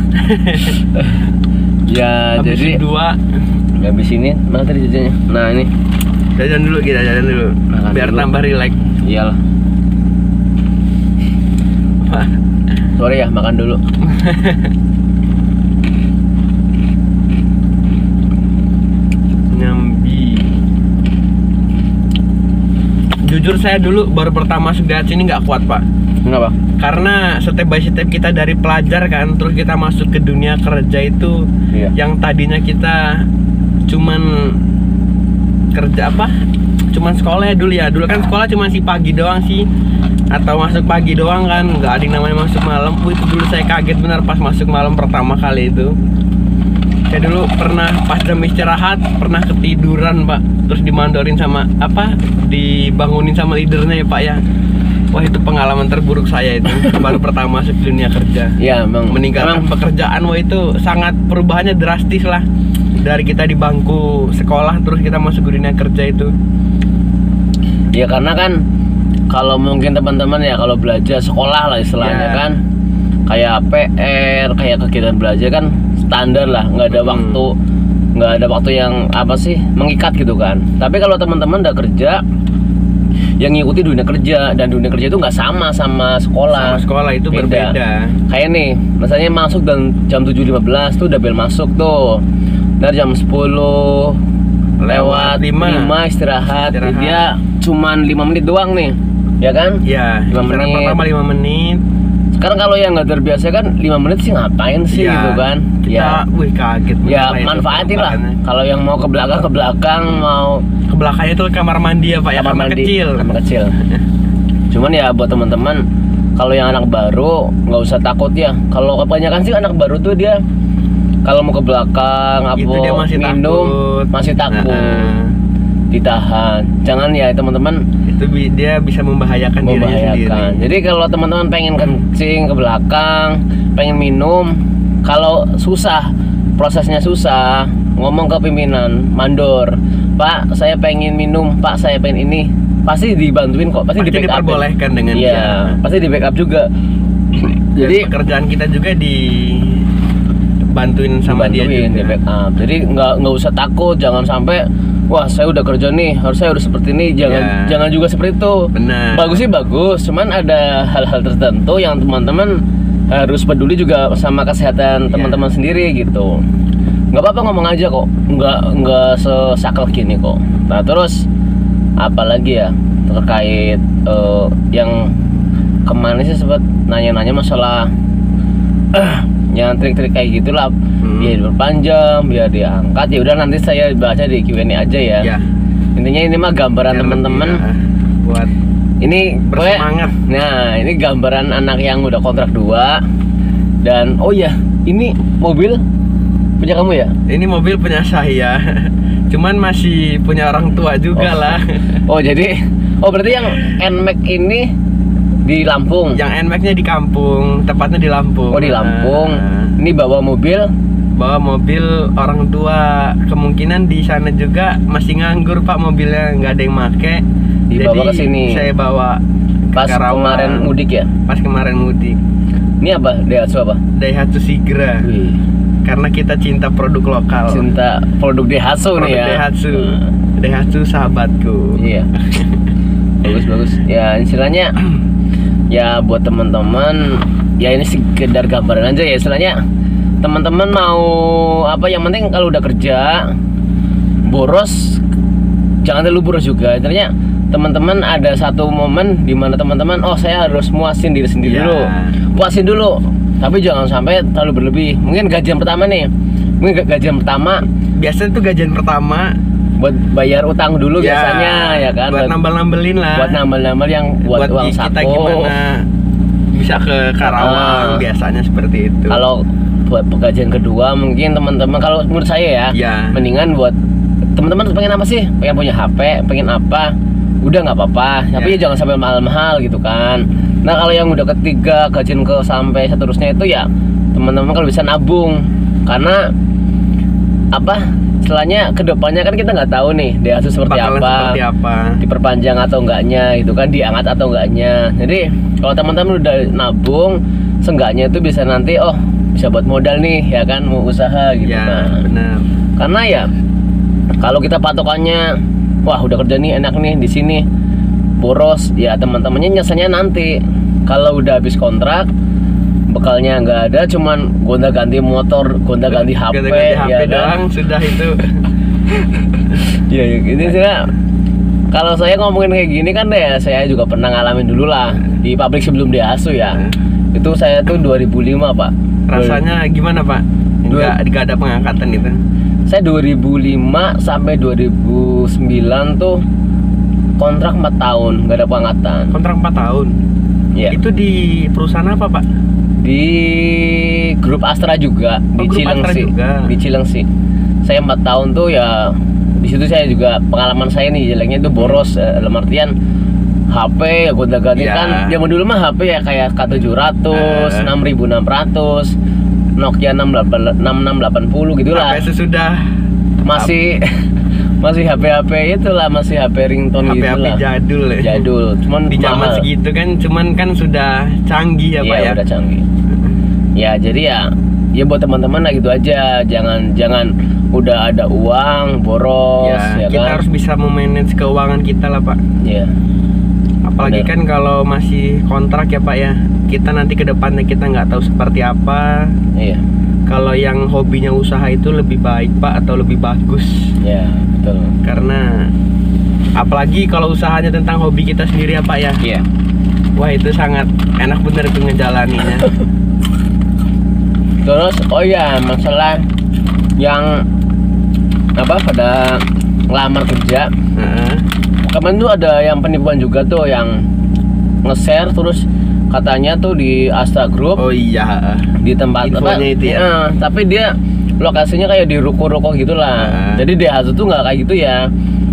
Ya Habis jadi dua habis ini mana tadi jajannya? Nah ini jajan dulu kita jajan dulu, Makan biar dulu. tambah rileks. iyalah. Sorry ya makan dulu. Nyambi. Jujur saya dulu baru pertama masuk Daihatsu ini nggak kuat Pak. Kenapa? Karena step by step kita dari pelajar kan, terus kita masuk ke dunia kerja itu, Iya. yang tadinya kita cuman kerja apa? Cuman sekolah ya dulu ya. Dulu kan sekolah cuma si pagi doang sih, atau masuk pagi doang kan, nggak ada yang namanya masuk malam. Wih, itu dulu saya kaget benar pas masuk malam pertama kali itu. Saya dulu pernah pas jam istirahat pernah ketiduran Pak, terus dimandorin sama apa? Dibangunin sama leadernya ya Pak ya. Wah, itu pengalaman terburuk saya itu baru pertama masuk dunia kerja. Ya emang Meninggalkan emang pekerjaan, wah itu sangat perubahannya drastis lah. Dari kita di bangku sekolah terus kita masuk ke dunia kerja itu. ya karena kan kalau mungkin teman-teman ya kalau belajar sekolah lah istilahnya Ya. kan kayak P R, kayak kegiatan belajar kan standar lah, nggak ada Hmm. waktu nggak ada waktu yang apa sih mengikat gitu kan. Tapi kalau teman-teman udah kerja yang ngikuti dunia kerja, dan dunia kerja itu nggak sama sama sekolah. Sama sekolah itu Beda. berbeda. Kayak nih, misalnya masuk dan jam tujuh lima belas tuh udah bel masuk tuh. Dari jam sepuluh lewat Lewat lima. lima istirahat. Istirahat. Dia cuman lima menit doang nih. Ya kan? Ya, Lima istirahat menit. pertama lima menit. Sekarang kalau yang nggak terbiasa kan lima menit sih ngapain sih Ya, gitu kan? Kita, Ya, wih kaget. bener ya itu manfaatin lah. perubahannya. Kalau yang mau ke belakang ke belakang, mau Ke belakangnya itu kamar mandi ya Pak ya, kamar mandi, kecil. kamar kecil. Cuman ya buat teman-teman, kalau yang anak baru nggak usah takut ya. Kalau kebanyakan sih anak baru tuh dia kalau mau ke belakang apa Itu dia masih minum takut. masih takut. Nah, ditahan. Jangan ya teman-teman, Itu bi- dia bisa membahayakan, dirinya sendiri. membahayakan. Jadi kalau teman-teman pengen kencing ke belakang, pengen minum, kalau susah, prosesnya susah, ngomong ke pimpinan, mandor, Pak, saya pengen minum, Pak, saya pengen ini, pasti dibantuin kok, pasti, Pasti di backup. diperbolehkan dengan Iya, dia. pasti di backup juga. Jadi Jadi pekerjaan kita juga dibantuin sama dia dibantuin, di juga. backup. Jadi nggak nggak usah takut, jangan sampai wah saya udah kerja nih, harus saya udah seperti ini, jangan Ya. jangan juga seperti itu. Benar. Bagus sih bagus, cuman ada hal-hal tertentu yang teman-teman harus peduli juga sama kesehatan Iya. teman-teman sendiri gitu. Nggak apa-apa ngomong aja kok, nggak nggak sesaklek gini kok. Nah terus apalagi ya terkait eh, yang kemana sih sempat nanya-nanya masalah yang trik-trik kayak gitulah, Hmm. biar diperpanjang, biar diangkat. Ya udah nanti saya baca di Q and A aja ya. Ya. Intinya ini mah gambaran Biar teman-teman. lebih, ya, buat Ini pokoknya- bersemangat. Nah, ini gambaran anak yang udah kontrak dua. Dan oh iya, ini mobil punya kamu ya? Ini mobil punya saya. Cuman masih punya orang tua juga Oh. lah. Oh, jadi oh berarti yang N-Max ini di Lampung. Yang N-Max-nya di kampung, tepatnya di Lampung. Oh, di Lampung. Nah, Ini bawa mobil. bawa mobil orang tua, kemungkinan di sana juga masih nganggur Pak, mobilnya nggak ada yang make. Dibawa Jadi, ke sini. Saya bawa ke Pas Karawang. kemarin mudik ya. Pas kemarin mudik. Ini apa? Daihatsu apa? Daihatsu Sigra. Wih, Karena kita cinta produk lokal. cinta produk Daihatsu Produk nih ya. Daihatsu. Nah, Daihatsu sahabatku. iya. Bagus bagus. Ya istilahnya ya buat teman-teman ya ini sekedar gambaran aja ya istilahnya. Teman-teman mau apa yang penting kalau udah kerja boros jangan terlalu boros juga. Istilahnya teman-teman ada satu momen di mana teman-teman oh saya harus muasin diri sendiri Ya. dulu. Puasin dulu. Tapi jangan sampai terlalu berlebih. Mungkin gajian pertama nih. Mungkin ga- gajian pertama Biasanya tuh gajian pertama buat bayar utang dulu ya, biasanya ya kan. buat nambal-nambelin lah. buat nambal-nambal yang buat, uang di- kita saku. gimana bisa ke Karawang, Ah. biasanya seperti itu. Kalau buat pegajian kedua mungkin teman-teman kalau menurut saya ya, Ya. mendingan buat teman-teman pengen apa sih? Pengen punya H P, pengen apa? Udah nggak apa-apa, tapi Ya. jangan sampai mahal-mahal gitu kan. Nah kalau yang udah ketiga gajian ke sampai seterusnya itu ya teman-teman kalau bisa nabung karena apa? Setelahnya kedepannya kan kita nggak tahu nih Daihatsu seperti Bakalan apa. seperti apa. Diperpanjang atau enggaknya itu kan, diangkat atau enggaknya. Jadi kalau teman-teman udah nabung seenggaknya itu bisa nanti oh bisa buat modal nih ya kan, mau usaha gitu Ya, kan. benar. Karena ya kalau kita patokannya wah udah kerja nih enak nih di sini boros ya teman-temannya nyeselnya nanti kalau udah habis kontrak bekalnya nggak ada, cuman gonta-ganti motor, gonta-ganti H P, Ganti-ganti H P ya kan? doang sudah itu. Iya, ya, ini sih kalau saya ngomongin kayak gini kan ya saya juga pernah ngalamin dulu lah di pabrik sebelum Daihatsu ya. Itu saya tuh dua ribu lima Pak. Rasanya gimana Pak? Dua- Enggak enggak ada pengangkatan itu. Saya dua ribu lima sampai dua ribu sembilan tuh kontrak empat tahun nggak ada pengangkatan. Kontrak empat tahun. Ya. Itu di perusahaan apa Pak? Di grup Astra juga Oh, di grup Astra Cilengsi. juga. Di Cilengsi. Saya empat tahun tuh ya di situ saya juga pengalaman saya nih jeleknya itu boros eh, dalam artian H P ya gonta-ganti Ya. kan zaman dulu mah H P ya kayak K tujuh ratus, Eh. enam ribu enam ratus, Nokia enam enam delapan nol gitulah. Sampai sesudah Masih masih H P H P itulah, masih H P ringtone H P H P gitulah. jadul ya. Jadul, cuman Di zaman mahal. segitu kan cuman kan sudah canggih ya Pak Iya, ya. udah canggih. Ya, jadi ya ya buat teman-teman lah gitu aja. Jangan jangan udah ada uang boros Ya, ya, kita kan. harus bisa memanage keuangan kita lah Pak. Iya. Apalagi Bener. kan kalau masih kontrak ya Pak ya. Kita nanti ke depannya kita nggak tahu seperti apa. Iya. Kalau yang hobinya usaha itu lebih baik Pak atau lebih bagus. Ya, betul. Karena apalagi kalau usahanya tentang hobi kita sendiri ya Pak ya. Iya. Wah, itu sangat enak bener tuh ngejalaninya. Terus oh ya, masalah yang apa pada ngelamar kerja. Heeh. Kemarin tuh ada yang penipuan juga tuh yang nge-share terus katanya tuh di Astra Group Oh iya. di tempat Infonya apa itu ya? Eh, tapi dia lokasinya kayak di ruko-ruko gitulah. Nah. Jadi Daihatsu tuh nggak kayak gitu ya.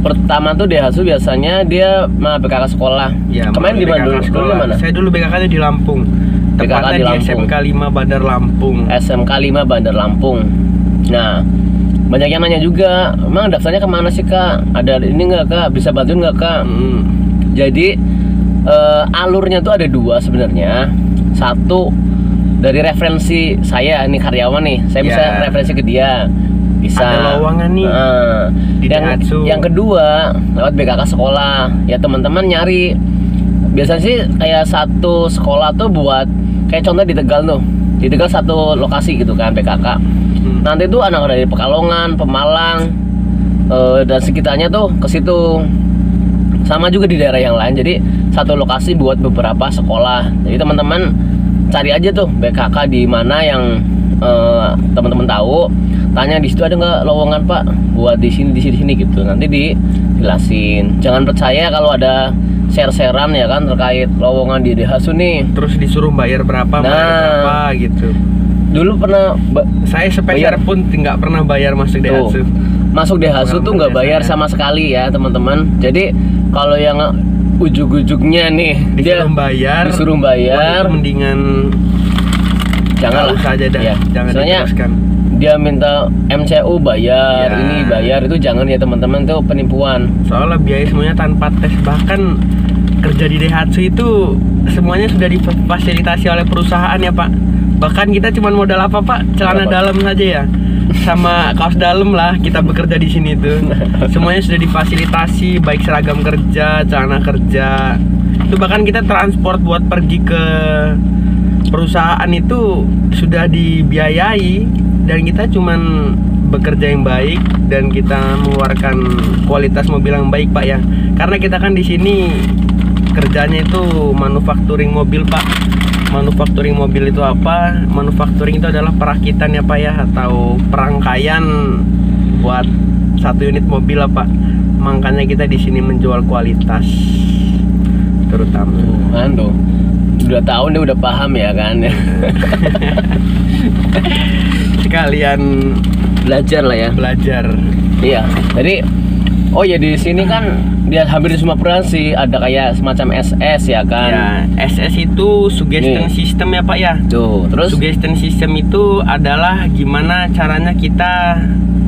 pertama tuh D H S U biasanya dia mah B K K sekolah. Ya, Kemarin di mana dulu? Dulu di mana? Saya dulu B K K-nya di Lampung. B K K Tepatnya di di, Lampung. S M K lima Bandar Lampung. S M K lima Bandar Lampung. Nah, banyak yang nanya juga, emang daftarnya kemana sih kak? Ada ini nggak kak? Bisa bantuin nggak kak? Hmm. Jadi eh, alurnya tuh ada dua sebenarnya. Satu dari referensi saya, ini karyawan nih, saya bisa Ya. referensi ke dia. Bisa. Ada lowongan nih Nah, di yang, Daihatsu. yang kedua lewat B K K sekolah. Ya teman-teman nyari. Biasanya sih kayak satu sekolah tuh buat kayak contoh di Tegal tuh. Di Tegal satu lokasi gitu kan B K K. Hmm. Nanti tuh anak dari Pekalongan, Pemalang, eh, dan sekitarnya tuh ke situ. Sama juga di daerah yang lain. Jadi satu lokasi buat beberapa sekolah. Jadi teman-teman cari aja tuh B K K di mana yang eh, teman-teman tahu. Tanya di situ ada nggak lowongan pak buat di sini di sini di sini gitu. Nanti dijelasin. Jangan percaya kalau ada share-sharean ya kan terkait lowongan di D H S U nih. Terus disuruh bayar berapa, Nah. bayar berapa gitu. Dulu pernah ba- Saya sepeser Bayar. pun nggak pernah bayar masuk D H S U. Tuh. Masuk D H S U tuh nggak bayar sama sekali ya teman-teman. Jadi kalau yang ujuk-ujuknya nih dia Disuruh bayar. disuruh Wah, bayar, itu mendingan jangan lah. nggak usah aja dah. Ya. Jangan Soalnya diteruskan. dia minta M C U bayar, Ya. ini bayar, itu jangan ya teman-teman, tuh penipuan. Soalnya biaya semuanya tanpa tes. Bahkan kerja di D H S U itu semuanya sudah difasilitasi oleh perusahaan ya Pak. Bahkan kita cuma modal apa Pak? Celana Apa? dalam saja ya, sama kaos dalam lah kita bekerja di sini tuh. Semuanya sudah difasilitasi, baik seragam kerja, celana kerja. Itu bahkan kita transport buat pergi ke perusahaan itu sudah dibiayai, dan kita cuman bekerja yang baik dan kita mengeluarkan kualitas mobil yang baik Pak ya. Karena kita kan di sini kerjanya itu manufacturing mobil Pak. Manufacturing mobil itu apa? Manufacturing itu adalah perakitan ya Pak ya, atau perangkaian buat satu unit mobil lah Pak. Makanya kita di sini menjual kualitas terutama. Kan tuh udah tahu nih, udah paham ya kan. Sekalian Belajar lah ya. belajar. Iya. Jadi oh ya di sini kan dia hampir di semua provinsi ada kayak semacam S S ya kan. Ya, S S itu suggestion Nih. system ya Pak ya. Tuh, terus Suggestion system itu adalah gimana caranya kita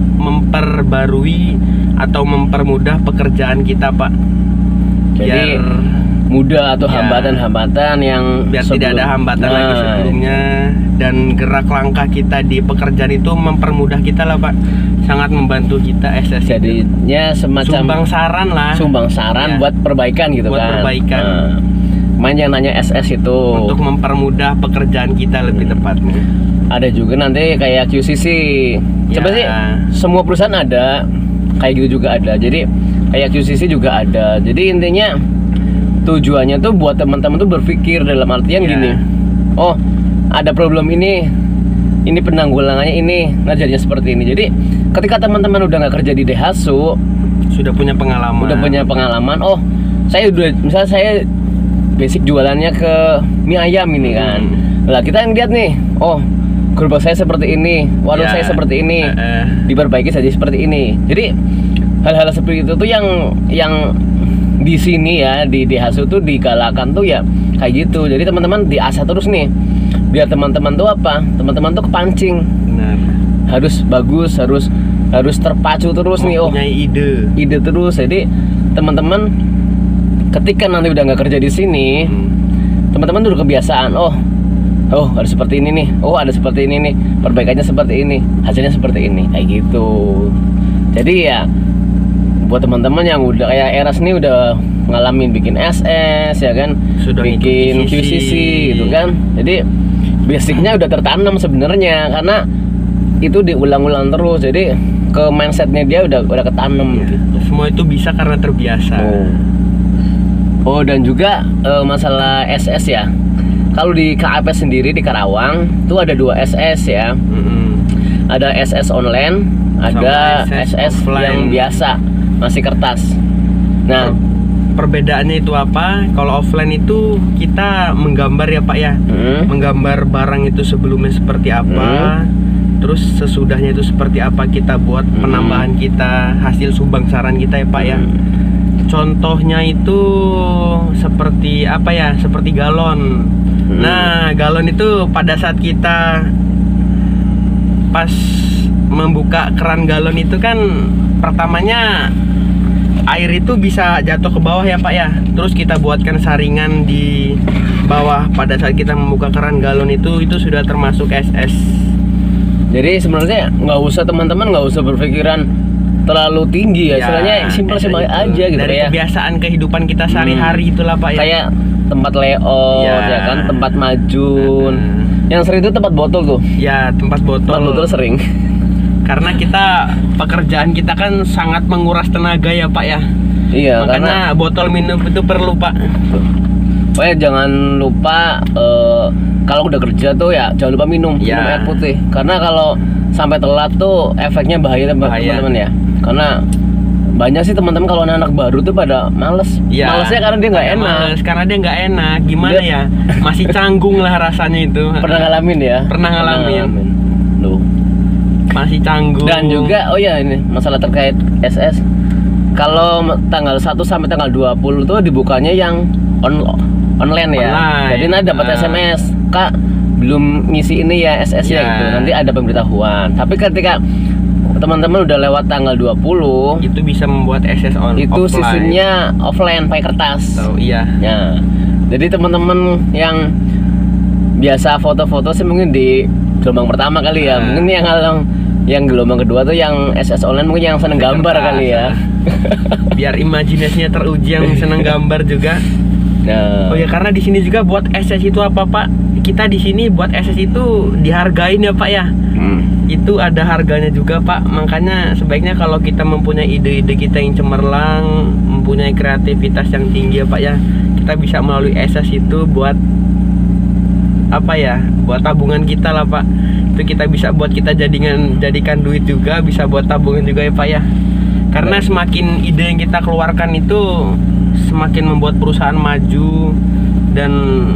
memperbarui atau mempermudah pekerjaan kita Pak. Jadi, Biar mudah atau Ya. hambatan-hambatan yang biar sebelum- tidak ada hambatan Nah, lagi sebelumnya, dan gerak langkah kita di pekerjaan itu mempermudah kita lah Pak. Sangat membantu kita S S itu. jadinya semacam Sumbang saran lah. sumbang saran Ya. buat perbaikan gitu Buat kan. perbaikan. Nah, main yang nanya S S itu. Untuk mempermudah pekerjaan kita lebih tepatnya. Ada juga nanti kayak Q C C. Coba Ya. sih semua perusahaan ada, kayak gitu juga ada. Jadi kayak Q C C juga ada. Jadi intinya tujuannya tuh buat teman-teman tuh berpikir dalam artian Ya. gini. Oh, ada problem ini. Ini penanggulangannya ini. Nah, jadinya seperti ini. Jadi ketika teman-teman udah nggak kerja di D H S U, Sudah punya pengalaman. udah punya pengalaman. Oh, saya udah misalnya saya basic jualannya ke mie ayam ini kan. Hmm. Lah kita yang lihat nih. Oh, gerobak saya seperti ini, warung Ya. saya seperti ini, Eh, eh. diperbaiki saja seperti ini. Jadi hal-hal seperti itu tuh yang yang di sini ya di D H S U tuh digalakan tuh ya kayak gitu. Jadi teman-teman diasah terus nih, biar teman-teman tuh apa? Teman-teman tuh kepancing, Benar. harus bagus, harus harus terpacu terus nih. Oh, Mempunyai ide. ide terus. Jadi teman-teman ketika nanti udah nggak kerja di sini, Hmm. teman-teman tuh udah kebiasaan. Oh, oh ada seperti ini nih. Oh ada seperti ini nih. Perbaikannya seperti ini, hasilnya seperti ini, kayak gitu. Jadi ya buat teman-teman yang udah kayak Eras nih udah ngalamin bikin S S ya kan, Sudah bikin Q ngikut C Q C C gitu kan. Jadi basicnya udah tertanam sebenarnya karena itu diulang-ulang terus. Jadi ke mindsetnya dia udah udah ketanam Ya, gitu. semua itu bisa karena terbiasa. Oh. Oh dan juga eh, masalah S S ya. Kalau di K A P sendiri di Karawang tuh ada dua S S ya. Mm-mm. Ada S S online, ada Sama S S S S offline. yang biasa masih kertas. Nah, Perbedaannya itu apa? Kalau offline itu kita menggambar ya Pak ya, hmm, menggambar barang itu sebelumnya seperti apa, terus sesudahnya itu seperti apa kita buat Hmm. penambahan kita, hasil sumbangsaran kita ya Pak ya. Hmm. Contohnya itu seperti apa ya? Seperti galon. Hmm. Nah, galon itu pada saat kita pas membuka keran galon itu kan pertamanya air itu bisa jatuh ke bawah ya Pak ya. Terus kita buatkan saringan di bawah pada saat kita membuka keran galon itu itu sudah termasuk S S. Jadi sebenarnya nggak usah teman-teman nggak usah berpikiran terlalu tinggi ya, istilahnya simpel-simpel itu. aja gitu Dari ya. kebiasaan kehidupan kita sehari-hari itulah Pak ya. Kayak tempat layout Ya. ya kan, tempat majun. Hmm. Yang sering itu tempat botol tuh. Ya, tempat botol. Tempat botol sering. Karena kita pekerjaan kita kan sangat menguras tenaga ya Pak ya. Iya, Makanya karena botol minum itu perlu Pak. pokoknya jangan lupa eh, kalau udah kerja tuh ya jangan lupa minum, Ya. minum air putih. Karena kalau sampai telat tuh efeknya bahaya Bahaya. teman-teman ya. Karena banyak sih teman-teman kalau anak-anak baru tuh pada males. Ya, Malesnya karena dia nggak pada enak. males, karena dia nggak enak. Gimana Dia- ya? Masih canggung lah rasanya itu. Pernah ngalamin ya? Pernah ngalamin. Loh. Masih canggung. Dan juga oh ya ini masalah terkait S S. Kalau tanggal satu sampai tanggal dua puluh tuh dibukanya yang on online ya. Online. Jadi nanti dapat Ah. S M S, "Kak, belum ngisi ini ya S S ya." Ya. Gitu. Nanti ada pemberitahuan. Tapi ketika teman-teman udah lewat tanggal dua puluh, itu bisa membuat S S on itu offline. sistemnya offline pakai kertas. Oh iya. Ya. Jadi teman-teman yang biasa foto-foto sih mungkin di gelombang pertama kali ya. Nah. Mungkin yang yang yang gelombang kedua tuh yang S S online mungkin yang seneng gambar Kertas, kali ya. Biar imajinasinya teruji yang senang gambar juga. Nah. Oh ya, karena di sini juga buat S S itu apa Pak? Kita di sini buat S S itu dihargain ya Pak ya. Hmm. Itu ada harganya juga Pak. Makanya sebaiknya kalau kita mempunyai ide-ide kita yang cemerlang, mempunyai kreativitas yang tinggi ya Pak ya, kita bisa melalui S S itu buat apa ya? Buat tabungan kita lah Pak. Itu kita bisa buat kita jadikan jadikan duit juga, bisa buat tabungan juga ya Pak ya. Karena semakin ide yang kita keluarkan itu semakin membuat perusahaan maju dan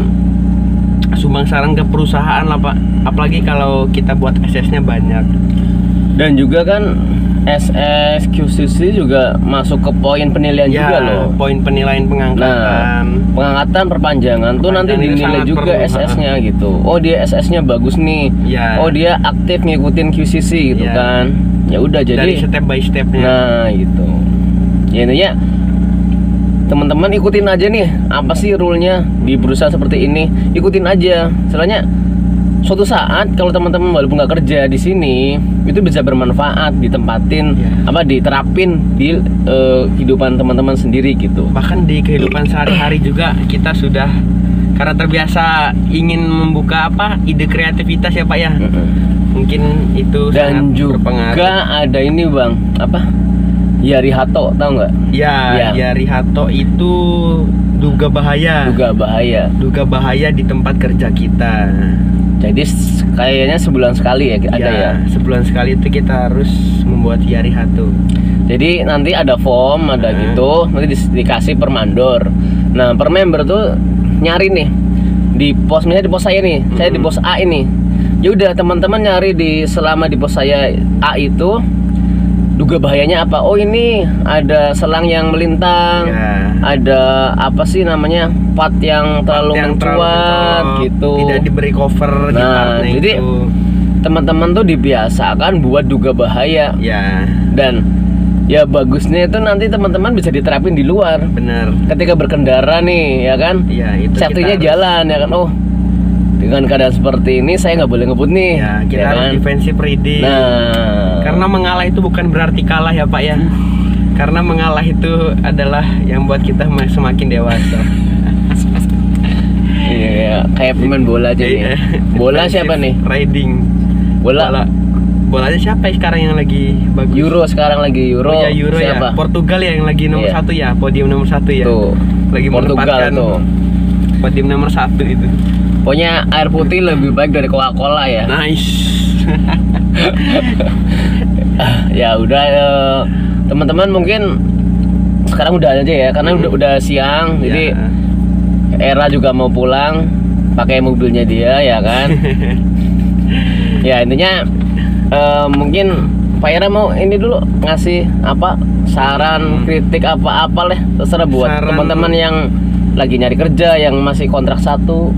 sumbangsaran ke perusahaan lah Pak. Apalagi kalau kita buat S S-nya banyak. Dan juga kan S S Q C C juga masuk ke poin penilaian Ya, juga loh. poin penilaian pengangkatan. Nah, pengangkatan perpanjangan tuh nanti Perpanjangan itu dinilai sangat juga perlu, S S-nya gitu. Oh, dia S S-nya bagus nih. Ya. Oh, dia aktif ngikutin Q C C gitu Ya. kan. Ya udah jadi Dari step by stepnya. nah gitu. Ya intinya teman-teman ikutin aja nih apa sih rule-nya di perusahaan seperti ini. Ikutin aja. Soalnya suatu saat kalau teman-teman walaupun nggak kerja di sini itu bisa bermanfaat ditempatin Ya. apa diterapin di eh, kehidupan teman-teman sendiri gitu. Bahkan di kehidupan sehari-hari juga kita sudah karena terbiasa ingin membuka apa ide kreativitas ya Pak ya. Mm-mm. Mungkin itu Dan sangat berpengaruh. juga ada ini bang apa Yari Hato tahu nggak? Ya, Ya. Yari Hato itu duga bahaya. Juga bahaya. Duga bahaya di tempat kerja kita. Jadi s- kayaknya sebulan sekali ya ada ya. Sebulan sekali itu kita harus membuat Yari Hato. Jadi nanti ada form, ada Hmm. gitu, nanti di- dikasih per mandor. Nah, per member tuh nyari nih di pos misalnya di pos saya nih, saya di Hmm. pos A ini. Ya udah teman-teman nyari di selama di pos saya A itu duga bahayanya apa? Oh, ini ada selang yang melintang. Ya. Ada apa sih namanya? Part yang terlalu Yang terlalu mencuat mencolok, gitu. Tidak diberi cover di Nah, partnya jadi itu. teman-teman tuh dibiasakan buat duga bahaya. Ya, Dan ya bagusnya itu nanti teman-teman bisa diterapin di luar. benar. Ketika berkendara nih, ya kan? Ya, itu Safety-nya kita harus- jalan ya kan. Oh, dengan keadaan seperti ini saya nggak boleh ngebut nih. Ya, kita ya harus kan? defensive reading. Nah, Karena mengalah itu bukan berarti kalah ya Pak ya. Karena mengalah itu adalah yang buat kita semakin dewasa. iya, iya, kayak pemain bola aja nih. Iya. Bola siapa nih? Riding. Bola, Bola. Bolanya siapa ya sekarang yang lagi bagus? Euro sekarang lagi Euro. Oh ya, Euro siapa? ya. Portugal ya yang lagi nomor Iya. satu ya, podium nomor satu ya. Tuh. Lagi Portugal menempatkan tuh. podium nomor satu itu. Pokoknya air putih lebih baik dari Coca-Cola ya. Nice. Ya udah eh, teman-teman mungkin sekarang udah aja ya karena Hmm. udah udah siang jadi Ya. Era juga mau pulang pakai mobilnya dia ya kan. Ya intinya eh, mungkin Pak Ira mau ini dulu ngasih apa saran, Hmm. kritik apa-apa lah terserah buat Saran- teman-teman yang lagi nyari kerja yang masih kontrak satu.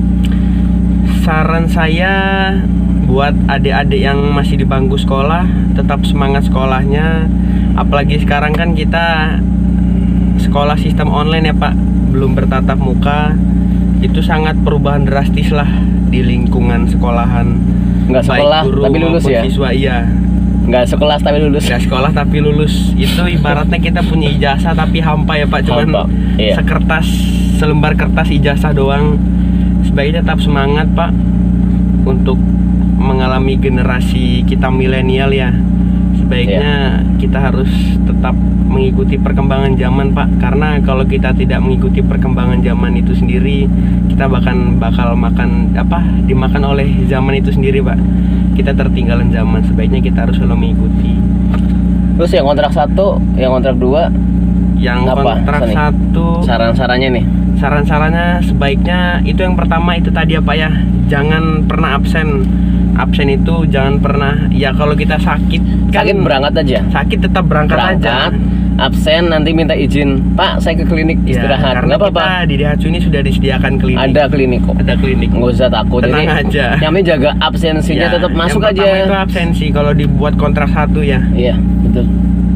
Saran saya buat adik-adik yang masih di bangku sekolah, tetap semangat sekolahnya. Apalagi sekarang kan kita sekolah sistem online ya Pak, belum bertatap muka. Itu sangat perubahan drastis lah di lingkungan sekolahan. Nggak sekolah Baik guru tapi lulus maupun ya. siswa, iya. Nggak sekolah tapi lulus. Nggak sekolah tapi lulus. Itu ibaratnya kita punya ijazah tapi hampa ya Pak, cuman Hampa, iya. sekertas, selembar kertas ijazah doang. Sebaiknya tetap semangat Pak untuk mengalami generasi kita milenial ya. Sebaiknya kita harus tetap mengikuti perkembangan zaman Pak, karena kalau kita tidak mengikuti perkembangan zaman itu sendiri, kita bahkan bakal makan apa dimakan oleh zaman itu sendiri Pak. Kita tertinggalan zaman, sebaiknya kita harus selalu mengikuti. Terus yang kontrak satu, yang kontrak dua, Yang Apa, kontrak Sani? satu, saran-sarannya nih. saran-sarannya sebaiknya itu yang pertama itu tadi apa ya, jangan pernah absen. Absen itu jangan pernah, ya kalau kita sakit kan Sakit berangkat aja. sakit tetap berangkat, aja. Berangkat, absen nanti minta izin. Pak, saya ke klinik Ya, istirahat. karena Nggak apa-apa. kita di D H C ini sudah disediakan klinik. Ada klinik kok. Ada klinik. Nggak usah takut. Tenang Jadi, aja. yang penting jaga absensinya Ya, tetap masuk yang pertama aja. itu absensi kalau dibuat kontrak satu ya. Iya, betul.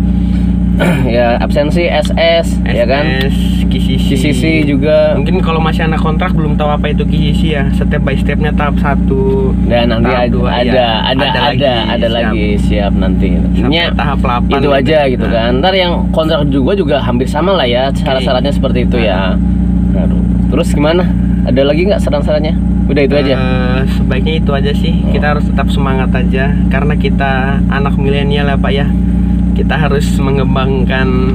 Ya, absensi S S, ya kan? S S, K C C. K C C juga. Mungkin kalau masih anak kontrak belum tahu apa itu K C C ya. Step by stepnya tahap satu. Dan nanti tahap ada dua, ada ya. ada ada lagi, ada siap. lagi siap nanti. Sampai Intinya tahap delapan itu gitu. aja gitu Nah. kan. Ntar yang kontrak juga juga hampir sama lah ya. Syarat-syaratnya seperti itu ya. Aduh. Terus gimana? Ada lagi nggak saran-sarannya? Udah itu aja. Eh, sebaiknya itu aja sih. Kita harus tetap semangat aja karena kita anak milenial ya Pak ya. Kita harus mengembangkan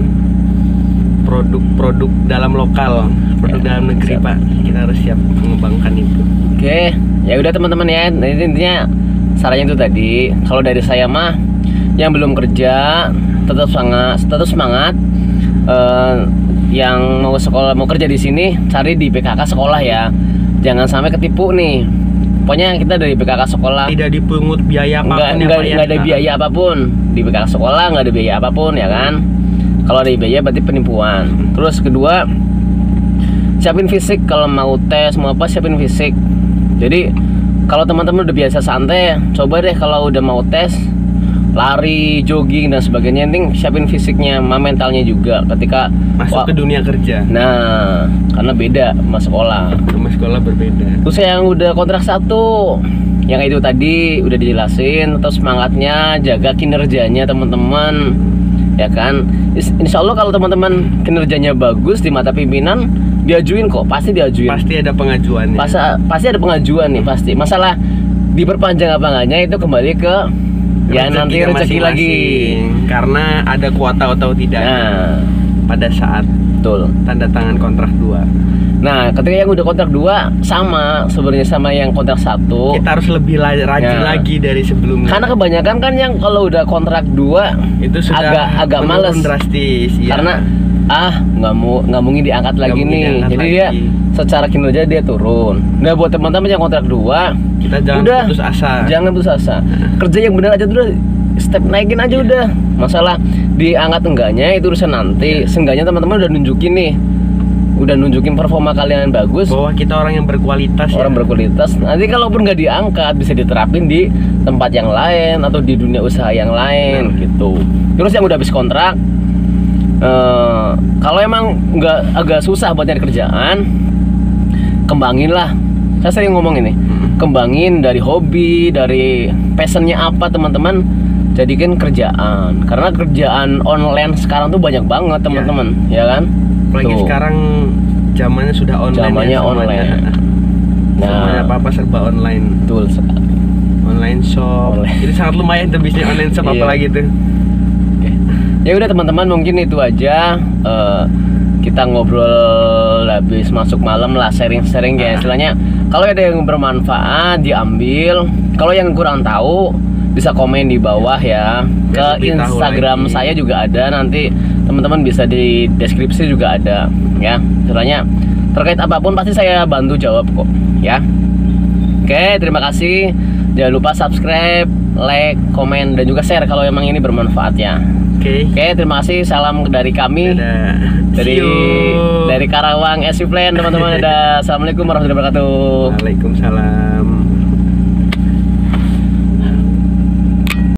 produk-produk dalam lokal, produk Ya, dalam negeri siap. Pak. Kita harus siap mengembangkan itu. Oke, ya udah teman-teman ya. Nah, ini intinya sarannya itu tadi. Kalau dari saya mah yang belum kerja tetap semangat, tetap semangat. Eh, yang mau sekolah mau kerja di sini cari di P K K sekolah ya. Jangan sampai ketipu nih. Pokoknya kita dari P K K sekolah Tidak dipungut biaya apapun nggak ya nggak Pak ya. nggak ada biaya apapun di P K K sekolah, nggak ada biaya apapun ya kan. Kalau ada biaya berarti penipuan. Terus kedua, siapin fisik. Kalau mau tes mau apa siapin fisik. Jadi kalau teman-teman udah biasa santai, coba deh kalau udah mau tes lari, jogging dan sebagainya, penting siapin fisiknya, sama mentalnya juga ketika Masuk wah, ke dunia kerja. nah karena beda sama sekolah. Sama sekolah berbeda. Terus yang udah kontrak satu, yang itu tadi udah dijelasin, terus semangatnya, jaga kinerjanya teman-teman, ya kan. Is- Insya Allah kalau teman-teman kinerjanya bagus di mata pimpinan, diajuin kok, pasti diajuin. Pasti ada pengajuannya. Pasti, pasti ada pengajuan nih pasti. Masalah diperpanjang apa enggaknya itu kembali ke ya Rezekinya nanti rezeki lagi. masing-masing. Karena ada kuota atau tidak Nah, pada saat betul. tanda tangan kontrak dua. Nah, ketika yang udah kontrak dua sama sebenarnya sama yang kontrak satu. Kita harus lebih la- rajin Ya. lagi dari sebelumnya. Karena kebanyakan kan yang kalau udah kontrak dua itu sudah agak agak menurun males drastis ya. karena ah nggak mau nggak mungkin diangkat Nggak lagi mungkin nih. diangkat Jadi lagi. dia secara kinerja dia turun. Nah buat teman-teman yang kontrak dua, kita jangan udah, putus asa. jangan putus asa. Kerja yang benar aja dulu, step naikin aja udah. Masalah diangkat enggaknya itu urusan nanti. Seenggaknya teman-teman udah nunjukin nih, udah nunjukin performa kalian yang bagus, Bahwa kita orang yang berkualitas orang ya. berkualitas. Nanti kalaupun nggak diangkat bisa diterapin di tempat yang lain atau di dunia usaha yang lain gitu. Terus yang udah habis kontrak, eh, kalau emang nggak agak susah buat nyari kerjaan, kembangin lah. Saya sering ngomong ini, kembangin dari hobi, dari passionnya apa teman-teman, jadikan kerjaan. Karena kerjaan online sekarang tuh banyak banget teman-teman, ya kan? Apalagi Tuh. sekarang zamannya sudah online. Zamannya ya, semuanya. online. Nah. Semuanya apa-apa serba online. Betul sekali. Online shop. Online. Jadi sangat lumayan tuh bisnis online shop Iya. apalagi tuh. Oke. Ya udah teman-teman, mungkin itu aja. Eh, kita ngobrol habis masuk malam lah, sharing-sharing ya istilahnya. Kalau ada yang bermanfaat diambil. Kalau yang kurang tahu bisa komen di bawah ya. Biar Ke lebih tahu Instagram lagi. saya juga ada, nanti teman-teman bisa di deskripsi juga ada ya. Istilahnya terkait apapun pasti saya bantu jawab kok ya. Oke, terima kasih. Jangan lupa subscribe, like, komen, dan juga share kalau emang ini bermanfaat ya. Oke. Oke, terima kasih. Salam dari kami. Dadah. Dari See you. dari Karawang S U Plan teman-teman. Dadah. Assalamualaikum warahmatullahi wabarakatuh. Waalaikumsalam.